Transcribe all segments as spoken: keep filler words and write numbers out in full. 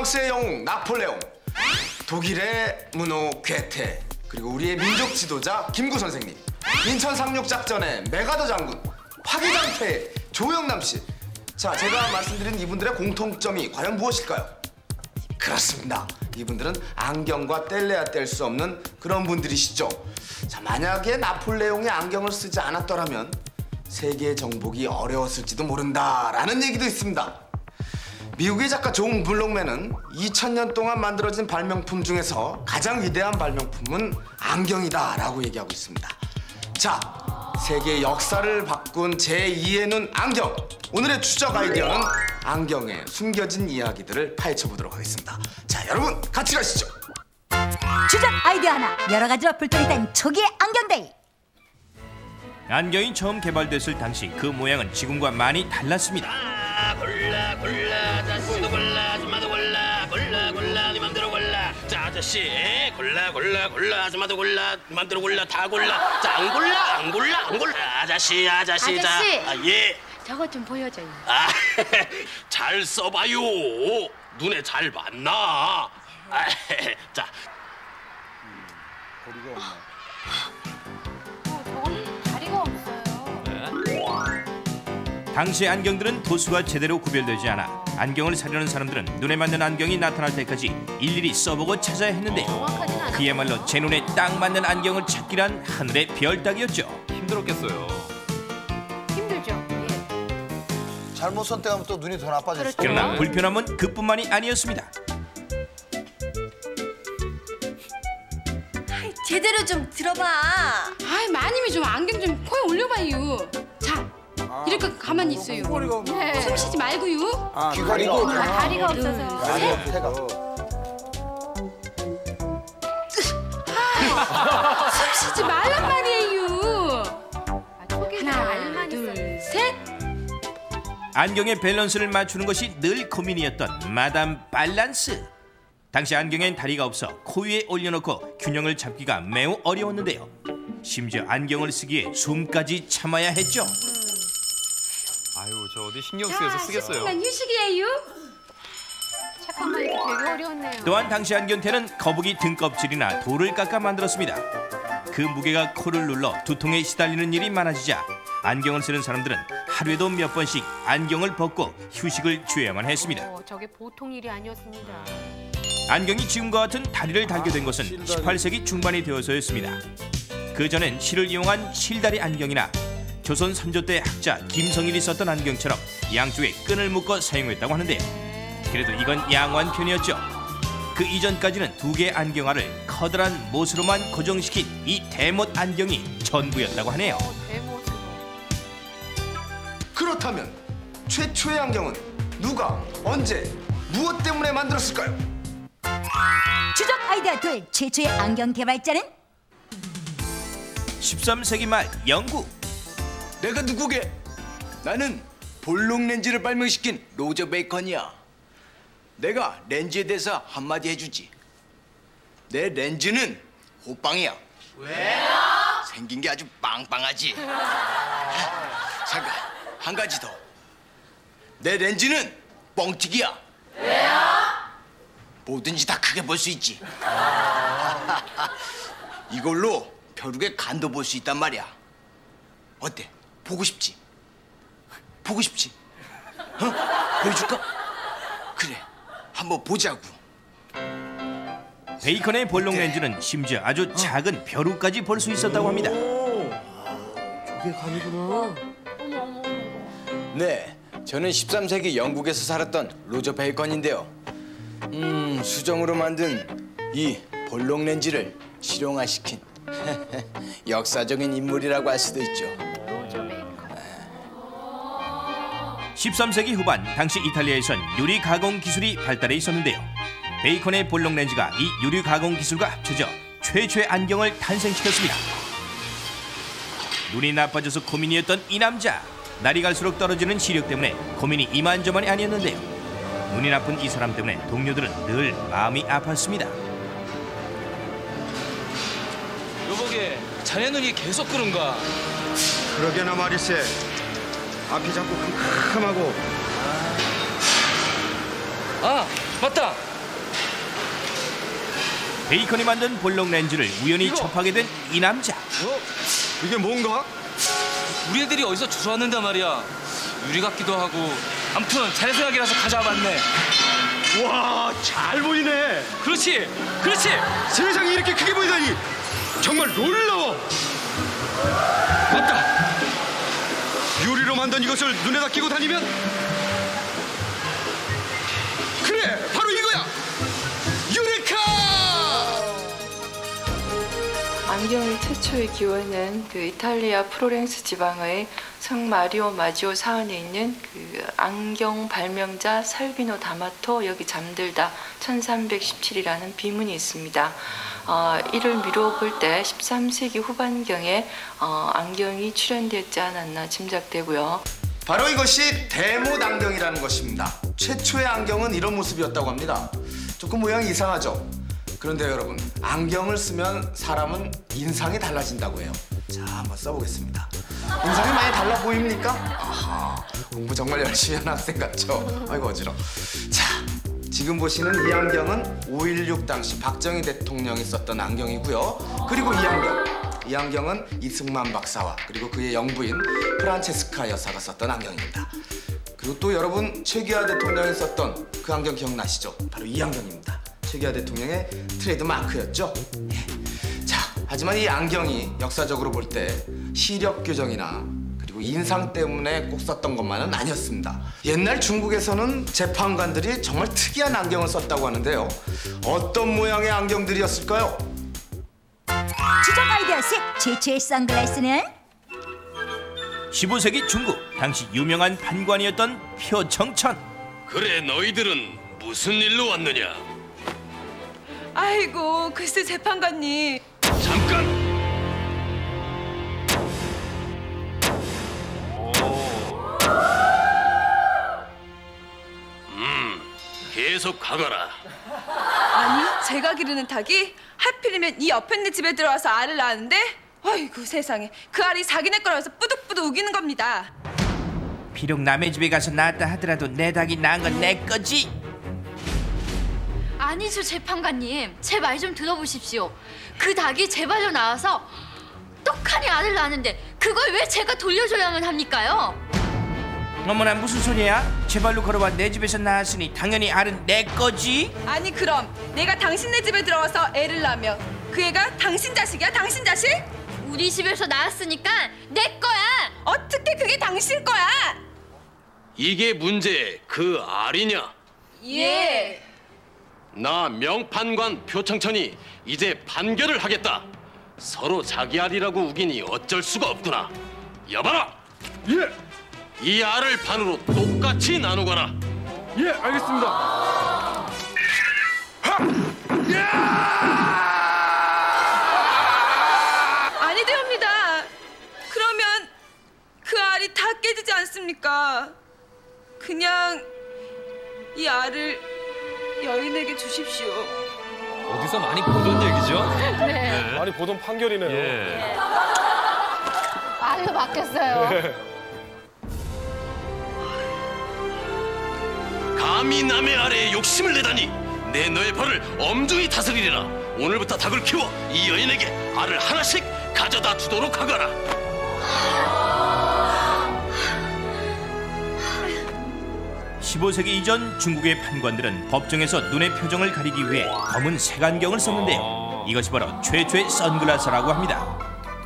프랑스의 영웅 나폴레옹, 독일의 문호 괴테, 그리고 우리의 민족 지도자 김구 선생님, 인천 상륙작전의 메가더 장군, 화기장태의 조영남 씨. 자, 제가 말씀드린 이분들의 공통점이 과연 무엇일까요? 그렇습니다. 이분들은 안경과 뗄래야 뗄 수 없는 그런 분들이시죠. 자, 만약에 나폴레옹이 안경을 쓰지 않았더라면 세계 정복이 어려웠을지도 모른다라는 얘기도 있습니다. 미국의 작가 존 블록맨은 이천 년 동안 만들어진 발명품 중에서 가장 위대한 발명품은 안경이다라고 얘기하고 있습니다. 자, 세계의 역사를 바꾼 제이의 눈 안경. 오늘의 추적 아이디어는 안경에 숨겨진 이야기들을 파헤쳐보도록 하겠습니다. 자, 여러분 같이 가시죠. 추적 아이디어 하나, 여러 가지로 불똥이 된 초기의 안경데이. 안경이 처음 개발됐을 당시 그 모양은 지금과 많이 달랐습니다. 아, 골라 골라 자식도 골라 아줌마도 골라 골라 골라 네 맘대로 골라. 자, 아저씨 골라 골라 골라 아줌마도 골라 네 맘대로 골라 다 골라. 자, 안 골라 안 골라 안 골라. 아저씨 아저씨, 아저씨. 자, 아, 예. 저거 좀 보여줘요. 아, 잘 써봐요. 눈에 잘 맞나? 아, 자. 어, 저건 다리가 없어요. 당시 안경들은 도수가 제대로 구별되지 않아 안경을 사려는 사람들은 눈에 맞는 안경이 나타날 때까지 일일이 써보고 찾아야 했는데 정확하진 않아요. 그야말로 제 눈에 딱 맞는 안경을 찾기란 하늘의 별 따기였죠. 힘들었겠어요. 힘들죠. 예. 잘못 선택하면 또 눈이 더 나빠질 수 그렇죠. 그러나 불편함은 그뿐만이 아니었습니다. 제대로 좀 들어봐. 아이, 마님이 좀 안경 좀 코에 올려봐요. 자, 이렇게 가만히 있어요. 네. 숨 쉬지 말고요. 아, 귀걸이가 없잖아. 다리가 없어서. 다리 옆에가. 숨 쉬지 말란 말이에요. 하나, 둘, 셋. 안경의 밸런스를 맞추는 것이 늘 고민이었던 마담 밸런스. 당시 안경엔 다리가 없어 코 위에 올려놓고 균형을 잡기가 매우 어려웠는데요. 심지어 안경을 쓰기에 숨까지 참아야 했죠. 아유, 저 어디 신경 쓰여서 쓰겠어요. 난 휴식이에요. 잠깐만, 이거 되게 어려웠네요. 또한 당시 안경테는 거북이 등껍질이나 돌을 깎아 만들었습니다. 그 무게가 코를 눌러 두통에 시달리는 일이 많아지자 안경을 쓰는 사람들은 하루에도 몇 번씩 안경을 벗고 휴식을 취해야만 했습니다. 어, 저게 보통 일이 아니었습니다. 안경이 지금과 같은 다리를 달게 된 것은 십팔 세기 중반이 되어서였습니다. 그전엔 실을 이용한 실다리 안경이나 조선 선조 때 학자 김성일이 썼던 안경처럼 양쪽에 끈을 묶어 사용했다고 하는데요. 그래도 이건 양호한 편이었죠. 그 이전까지는 두 개의 안경알을 커다란 못으로만 고정시킨 이 대못 안경이 전부였다고 하네요. 어, 대못으로. 그렇다면 최초의 안경은 누가, 언제, 무엇 때문에 만들었을까요? 추적 아이디어 둘, 최초의 안경 개발자는? 십삼 세기 말 영국. 내가 누구게? 나는 볼록 렌즈를 발명시킨 로저 베이컨이야. 내가 렌즈에 대해서 한마디 해주지. 내 렌즈는 호빵이야. 왜요? 생긴 게 아주 빵빵하지. 잠깐, 한 가지 더. 내 렌즈는 뻥튀기야. 왜요? 뭐든지 다 크게 볼 수 있지. 이걸로 벼룩의 간도 볼 수 있단 말이야. 어때? 보고 싶지? 보고 싶지? 어? 보여줄까? 그래, 한번 보자고. 베이컨의 볼록 렌즈는 심지어 아주 작은 벼룩까지 볼 수 있었다고 합니다. 저게 간이구나. 네, 저는 십삼 세기 영국에서 살았던 로저 베이컨인데요. 음, 수정으로 만든 이 볼록 렌즈를 실용화시킨 역사적인 인물이라고 할 수도 있죠. 십삼 세기 후반 당시 이탈리아에선 유리 가공 기술이 발달해 있었는데요. 베이컨의 볼록 렌즈가 이 유리 가공 기술과 합쳐져 최초의 안경을 탄생시켰습니다. 눈이 나빠져서 고민이었던 이 남자. 날이 갈수록 떨어지는 시력 때문에 고민이 이만저만이 아니었는데요. 눈이 나쁜 이 사람 때문에 동료들은 늘 마음이 아팠습니다. 여보게, 자네 눈이 계속 그런가? 그러게나 말일세. 앞이 자꾸 캄캄하고. 아, 맞다. 베이컨이 만든 볼록 렌즈를 우연히 이거. 접하게 된 이 남자. 어? 이게 뭔가? 우리 애들이 어디서 주워왔는단 말이야. 유리 같기도 하고. 아무튼 자네 생각이라서 가져와봤네. 와, 잘 보이네. 그렇지, 그렇지. 세상이 이렇게 크게 보이다니. 정말 놀라워. 맞다. 유리로 만든 이것을 눈에다 끼고 다니면 그래, 바로 이거야. 유레카! 안경의 최초의 기원은 그 이탈리아 프로렌스 지방의 성 마리오 마지오 사원에 있는 그 안경 발명자 살비노 다마토 여기 잠들다 천삼백십칠이라는 비문이 있습니다. 어, 이를 미루어 볼 때 십삼 세기 후반경에 어, 안경이 출현되었지 않았나 짐작되고요. 바로 이것이 대못 안경이라는 것입니다. 최초의 안경은 이런 모습이었다고 합니다. 조금 모양이 이상하죠? 그런데 여러분, 안경을 쓰면 사람은 인상이 달라진다고 해요. 자, 한번 써보겠습니다. 인상이 많이 달라 보입니까? 아하, 공부 정말 열심히 하는 학생 같죠? 아이고 어지러워. 자, 지금 보시는 이 안경은 오일육 당시 박정희 대통령이 썼던 안경이고요. 그리고 이 안경, 이 안경은 이승만 박사와 그리고 그의 영부인 프란체스카 여사가 썼던 안경입니다. 그리고 또 여러분, 최규하 대통령이 썼던 그 안경 기억나시죠? 바로 이 안경입니다. 최규하 대통령의 트레이드 마크였죠. 예. 자, 하지만 이 안경이 역사적으로 볼 때 시력 교정이나 그리고 인상 때문에 꼭 썼던 것만은 아니었습니다. 옛날 중국에서는 재판관들이 정말 특이한 안경을 썼다고 하는데요. 어떤 모양의 안경들이었을까요? 추적 아이디어식 최초의 선글라스는 십오 세기 중국, 당시 유명한 판관이었던 표청천. 그래, 너희들은 무슨 일로 왔느냐? 아이고, 글쎄 재판관님. 잠깐! 음, 계속 가거라. 아니, 제가 기르는 닭이 하필이면 이 옆에 있는 집에 들어와서 알을 낳았는데 아이고 세상에, 그 알이 자기네 거라서 뿌득뿌득 우기는 겁니다. 비록 남의 집에 가서 낳았다 하더라도 내 닭이 낳은 건 내 거지. 아니죠, 재판관님. 제 말 좀 들어보십시오. 그 닭이 제 발로 나와서 떡하니 알을 낳았는데 그걸 왜 제가 돌려줘야만 합니까요? 어머나, 무슨 소리야? 제 발로 걸어와 내 집에서 낳았으니 당연히 알은 내 거지. 아니 그럼 내가 당신네 집에 들어와서 애를 낳으면 그 애가 당신 자식이야? 당신 자식? 우리 집에서 낳았으니까 내 거야. 어떻게 그게 당신 거야? 이게 문제 그 알이냐? 예. 나 명판관 표청천이 이제 판결을 하겠다. 서로 자기 알이라고 우기니 어쩔 수가 없구나. 여봐라. 예, 이 알을 반으로 똑같이 나누거라. 예, 알겠습니다. 아니 되옵니다. 그러면 그 알이 다 깨지지 않습니까? 그냥 이 알을 여인에게 주십시오. 어디서 많이 보던 얘기죠? 네. 많이 보던 판결이네요. 네. 알로 바뀌었어요. 감히 남의 알에 욕심을 내다니 내 너의 벌을 엄중히 다스리리라. 오늘부터 닭을 키워 이 여인에게 알을 하나씩 가져다 주도록 하거라. 십오 세기 이전 중국의 판관들은 법정에서 눈의 표정을 가리기 위해 검은 색안경을 썼는데요. 이것이 바로 최초의 선글라스라고 합니다.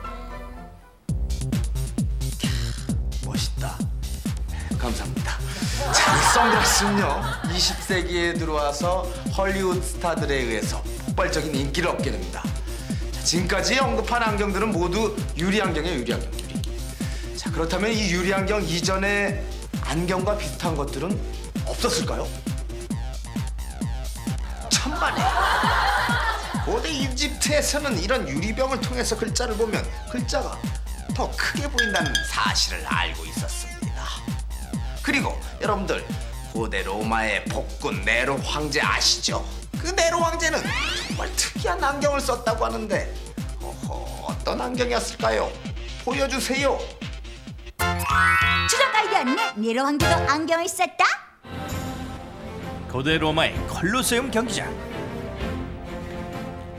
멋있다. 감사합니다. 자, 이 선글라스는요, 이십 세기에 들어와서 헐리우드 스타들에 의해서 폭발적인 인기를 얻게 됩니다. 자, 지금까지 언급한 안경들은 모두 유리 안경이에요. 유리 안경. 유리. 자, 그렇다면 이 유리 안경 이전에 안경과 비슷한 것들은 없었을까요? 천만에. 고대 이집트에서는 이런 유리병을 통해서 글자를 보면 글자가 더 크게 보인다는 사실을 알고 있었습니다. 그리고 여러분들, 고대 로마의 복군 네로 황제 아시죠? 그 네로 황제는 정말 특이한 안경을 썼다고 하는데, 어허, 어떤 안경이었을까요? 보여주세요. 추적 아이디어는 네로 황제도 안경을 썼다? 고대 로마의 콜로세움 경기장.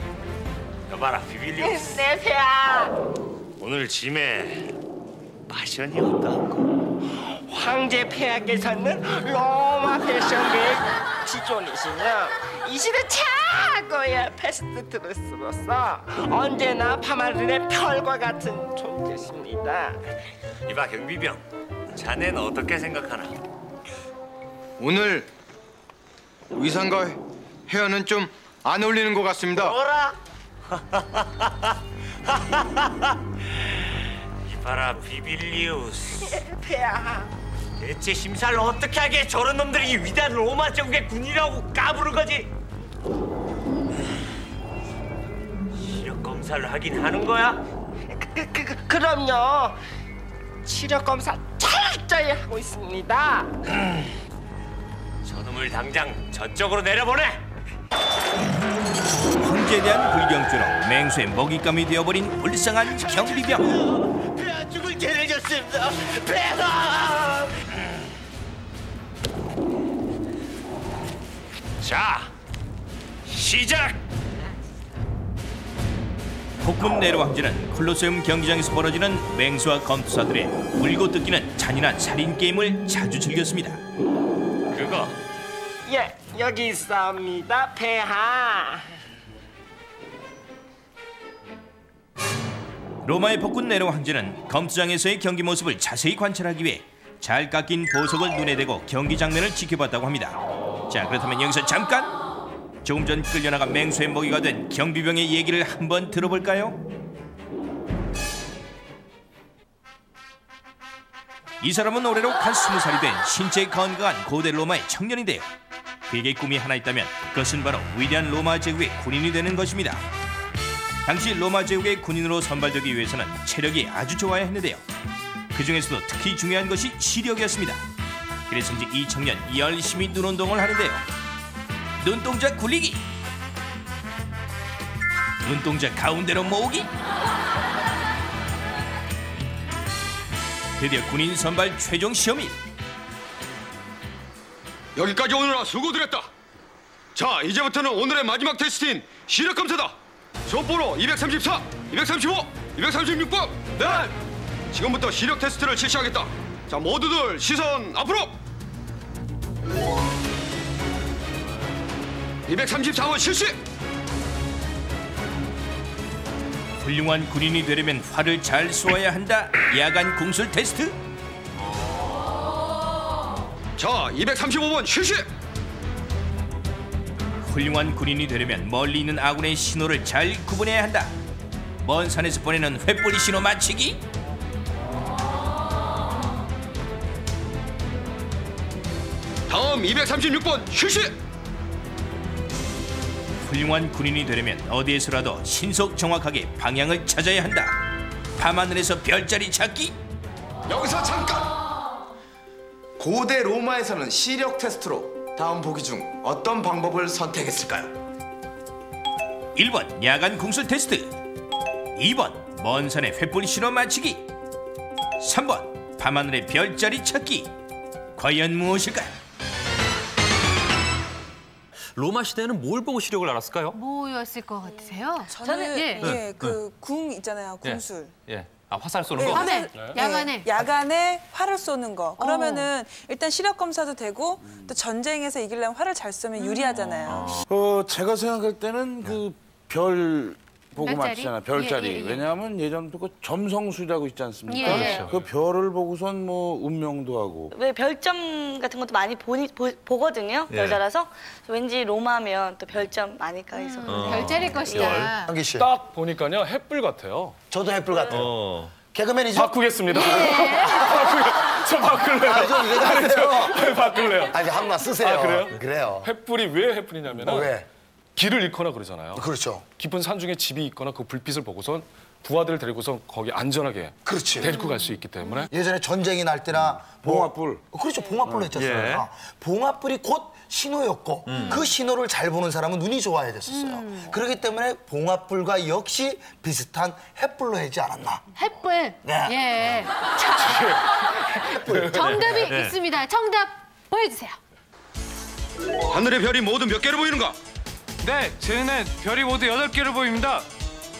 여봐라 비빌리우스. 네, 폐하. 오늘 짐에 파션이 어떠하고? 황제 폐하께서는 로마 패션계의 지존이시며 이 시대 최고의 패스트트루스로서 언제나 파마른의 별과 같은 존재십니다. 이봐 경비병, 자네는 어떻게 생각하나? 오늘 의상과 헤어는 좀 안 어울리는 것 같습니다. 뭐라? 이봐라 비빌리우스. 폐하. 대체 심사를 어떻게 하게 저런 놈들이 위대한 로마 제국의 군이라고 까부는 거지? 시력 검사를 하긴 하는 거야? 그, 그, 그, 그럼요. 시력 검사 철저히 하고 있습니다. 저놈을 당장 저쪽으로 내려보내. 황제에 대한 불경죄로 맹수의 먹잇감이 되어버린 불쌍한 경비병. 폐하 죽을 죄를 졌습니다. 폐하. 자, 시작! 폭군 네로 황제는 콜로세움 경기장에서 벌어지는 맹수와 검투사들의 물고 뜯기는 잔인한 살인 게임을 자주 즐겼습니다. 그거 예, 여기 있습니다, 폐하. 로마의 폭군 네로 황제는 검투장에서의 경기 모습을 자세히 관찰하기 위해 잘 깎인 보석을 눈에 대고 경기 장면을 지켜봤다고 합니다. 자, 그렇다면 여기서 잠깐! 조금 전 끌려나간 맹수의 먹이가 된 경비병의 얘기를 한번 들어볼까요? 이 사람은 올해로 갓 스무 살이 된 신체 건강한 고대 로마의 청년인데요. 그에게 꿈이 하나 있다면 그것은 바로 위대한 로마 제국의 군인이 되는 것입니다. 당시 로마 제국의 군인으로 선발되기 위해서는 체력이 아주 좋아야 했는데요. 그 중에서도 특히 중요한 것이 시력이었습니다. 그래서인지 이 청년 열심히 눈운동을 하는데요. 눈동자 굴리기, 눈동자 가운데로 모으기. 드디어 군인 선발 최종 시험이 여기까지 오느라 수고드렸다. 자, 이제부터는 오늘의 마지막 테스트인 시력 검사다. 수업번호 이백삼십사, 이백삼십오, 이백삼십육 번. 네. 지금부터 시력 테스트를 실시하겠다. 자, 모두들 시선 앞으로. 이백삼십사 번 실시. 훌륭한 군인이 되려면 활을 잘 쏘아야 한다. 야간 궁술 테스트. 자, 이백삼십오 번 실시. 훌륭한 군인이 되려면 멀리 있는 아군의 신호를 잘 구분해야 한다. 먼 산에서 보내는 횃불이 신호 맞추기. 다음 이백삼십육 번 실시. 훌륭한 군인이 되려면 어디에서라도 신속 정확하게 방향을 찾아야 한다. 밤하늘에서 별자리 찾기. 여기서 잠깐! 고대 로마에서는 시력 테스트로 다음 보기 중 어떤 방법을 선택했을까요? 일 번 야간 궁술 테스트, 이 번 먼 산의 횃불 신호 맞추기, 삼 번 밤하늘의 별자리 찾기. 과연 무엇일까요? 로마 시대는 뭘 보고 시력을 알았을까요? 뭐였을 것 같으세요? 저는 예, 예, 그 궁 있잖아요, 궁술. 예. 예. 아, 화살 쏘는 네, 거? 밤에, 네. 야간에. 야간에 활을 쏘는 거. 그러면은 일단 시력 검사도 되고 또 전쟁에서 이기려면 활을 잘 쏘면 유리하잖아요. 어, 제가 생각할 때는 그 별 보고 별자리? 맞히잖아요. 별자리. 예, 예, 예. 왜냐하면 예전부터 그 점성술이라고 있지 않습니까? 예. 그렇죠. 그 별을 보고선 뭐 운명도 하고. 왜 별점 같은 것도 많이 보니, 보, 보거든요. 예. 여자라서 왠지 로마면 또 별점 많이 까이서 음, 별자리일 것이다. 한기 씨. 딱 보니까요 횃불 같아요. 저도 횃불 같아요. 어. 개그맨이죠? 바꾸겠습니다. 저 바꿀래요. 아, 좀 왜 아니, 저 그러세요? 바꿀래요. 아니, 한번 쓰세요. 아, 그래요? 그래요. 횃불이 왜 횃불이냐면 어, 왜? 길을 잃거나 그러잖아요. 그렇죠. 깊은 산중에 집이 있거나 그 불빛을 보고선 부하들을 데리고서 거기 안전하게 그렇지. 데리고 갈 수 있기 때문에 예전에 전쟁이 날 때나 봉화불. 뭐, 그렇죠. 봉화불로 했잖아요. 예. 봉화불이 곧 신호였고 음. 그 신호를 잘 보는 사람은 눈이 좋아야 됐었어요. 음. 그렇기 때문에 봉화불과 역시 비슷한 횃불로 하지 않았나. 횃불. 네. 예. 자, 정답이 네. 있습니다. 정답 보여주세요. 하늘의 별이 모두 몇 개로 보이는가? 네, 제 눈엔 별이 모두 여덟 개로 보입니다.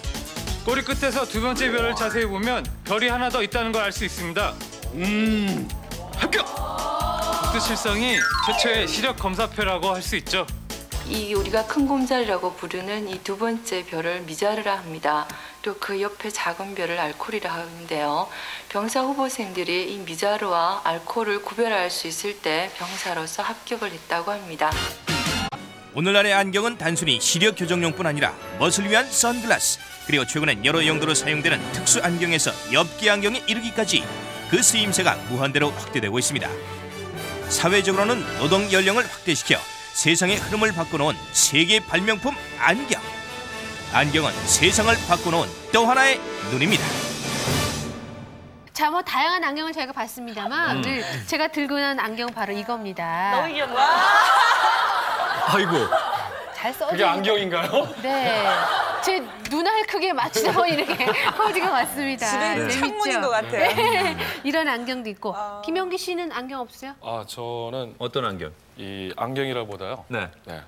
꼬리 끝에서 두 번째 별을 자세히 보면 별이 하나 더 있다는 걸 알 수 있습니다. 음, 합격! 북두칠성이 최초의 시력 검사표라고 할 수 있죠. 이 우리가 큰 곰자리라고 부르는 이 두 번째 별을 미자르라 합니다. 또 그 옆에 작은 별을 알콜이라 하는데요. 병사 후보생들이 이 미자르와 알콜을 구별할 수 있을 때 병사로서 합격을 했다고 합니다. 오늘날의 안경은 단순히 시력 교정용뿐 아니라 멋을 위한 선글라스, 그리고 최근엔 여러 용도로 사용되는 특수 안경에서 엽기 안경에 이르기까지 그 쓰임새가 무한대로 확대되고 있습니다. 사회적으로는 노동 연령을 확대시켜 세상의 흐름을 바꿔놓은 세계 발명품 안경. 안경은 세상을 바꿔놓은 또 하나의 눈입니다. 자, 뭐 다양한 안경을 저희가 봤습니다만 음. 오늘 제가 들고 있는 안경은 바로 이겁니다. 너무 귀엽다. 아이고. 잘 써져. 그게 안경인가요? 네. 제 눈알 크기에 맞추다 이렇게 퍼지가 왔습니다. 집에 있는 재밌죠? 창문인 것 같아요. 네. 이런 안경도 있고. 김영기 씨는 안경 없어요? 아, 저는 어떤 안경? 이 안경이라보다요. 네. 네.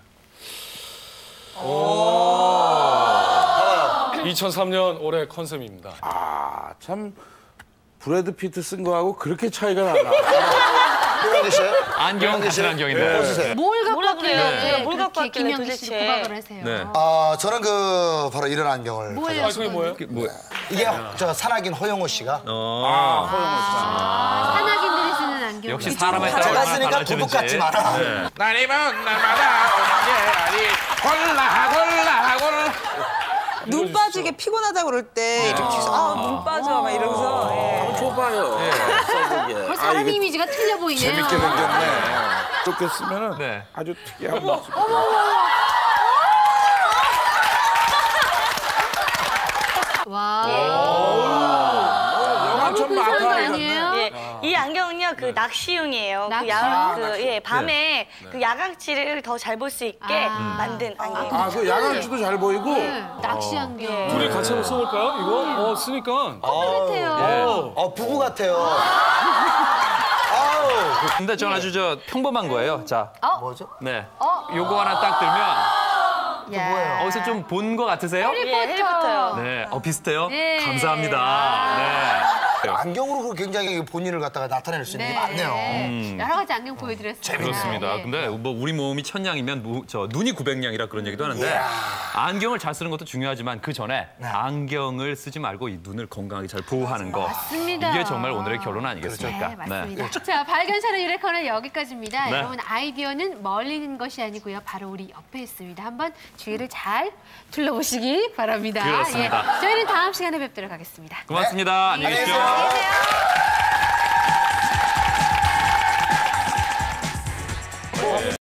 이천삼 년 올해 컨셉입니다. 아, 참 브래드 피트 쓴 거하고 그렇게 차이가 나나. 안경 같은 안경인데. 벗으세요. 뭘 갖고 뭐라 그래요? 왔길래 제가 뭘 갖고 그렇게 왔길래 김영기 씨를 도대체. 구박을 하세요? 네. 아, 저는 그 바로 이런 안경을 뭐예요? 가져왔어요. 아, 그게 뭐예요? 뭐? 이게 저 산악인 허영호 씨가 어. 산악인들이 쓰는 안경. 역시 사람에 따라 제가 얼마나 쓰니까 달라지는지. 도둑 같지 마라. 네. 날이면 날마다 오는 게 아니 골라 골라 골라. 눈 빠지게 피곤하다 그럴 때 이렇게 아눈 빠져 막 이러면서. 예. 줘봐요. 어, 사람 이미지가 틀려 보이네요. 재밌게 생겼네. 이렇게 쓰면은 네. 아주 특이한 모습. 와. 영화 좀 그 사람 많다. 아니에요? 예, 이 안경은요 그 낚시용이에요. 그, 낚시? 야, 그 아, 예, 밤에 그 야광치를 더 잘 볼 수 있게 아. 만든 안경. 아, 그 야광추도 잘 보이고. 네, 낚시 안경. 둘이 같이 한번 써볼까요? 이거? 어, 쓰니까. 똑같아요. 어, 부부 같아요. 근데 전 아주 저 평범한 거예요. 자. 뭐죠? 네. 어? 요거 하나 딱 들면 야. 어디서 좀 본 거 같으세요? 해리포터. 예, 해리포터요. 네. 어 비슷해요? 네. 감사합니다. 네. 안경으로 굉장히 본인을 갖다가 나타낼 수 있는 게 많네요. 음. 여러 가지 안경 보여드렸습니다. 그렇습니다. 네. 근데 뭐 우리 몸이 천냥이면 무, 저 눈이 구백냥이라 그런 얘기도 하는데 안경을 잘 쓰는 것도 중요하지만 그 전에 안경을 쓰지 말고 이 눈을 건강하게 잘 보호하는 거. 맞습니다. 이게 정말 오늘의 결론 아니겠습니까? 네, 맞습니다. 자, 발견사는 유레카는 여기까지입니다. 네. 여러분 아이디어는 멀리 있는 것이 아니고요. 바로 우리 옆에 있습니다. 한번 주위를 잘 둘러보시기 바랍니다. 그렇습니다. 예, 저희는 다음 시간에 뵙도록 하겠습니다. 고맙습니다. 안녕히 계십시오. 안녕히 계세요.